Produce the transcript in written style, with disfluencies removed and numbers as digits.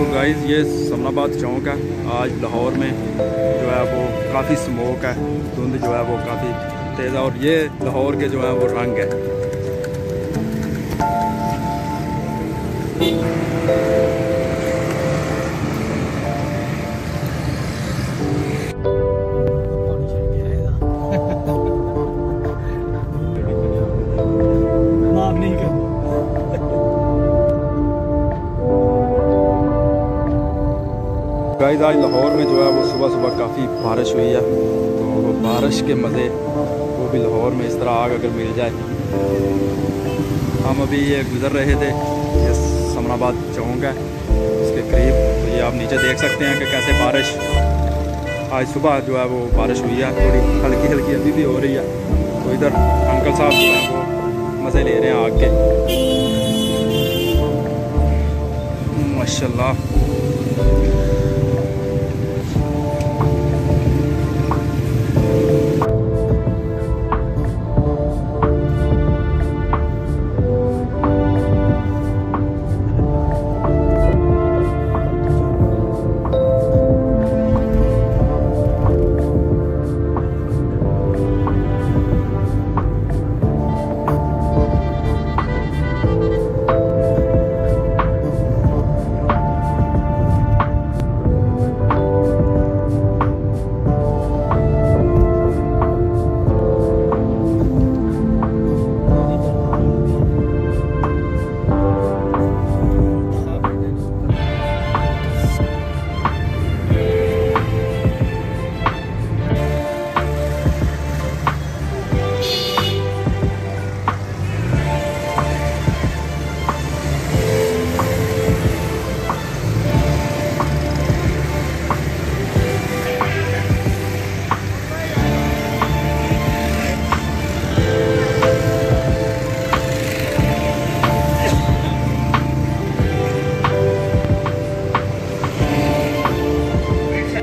तो गाइस ये समनाबाद चौक है। आज लाहौर में जो है वो काफ़ी स्मोक है, धुंध जो है वो काफ़ी तेज़ है और ये लाहौर के जो है वो रंग है। गाइस आज लाहौर में जो है वो सुबह सुबह काफ़ी बारिश हुई है, तो बारिश के मज़े वो भी लाहौर में इस तरह आग अगर मिल जाए। हम अभी ये गुज़र रहे थे, ये समनाबाद चौक है इसके करीब, तो ये आप नीचे देख सकते हैं कि कैसे बारिश आज सुबह जो है वो बारिश हुई है, थोड़ी हल्की हल्की अभी भी हो रही है। तो इधर अंकल साहब जो है वो मज़े ले रहे हैं आग के, माशाल्लाह।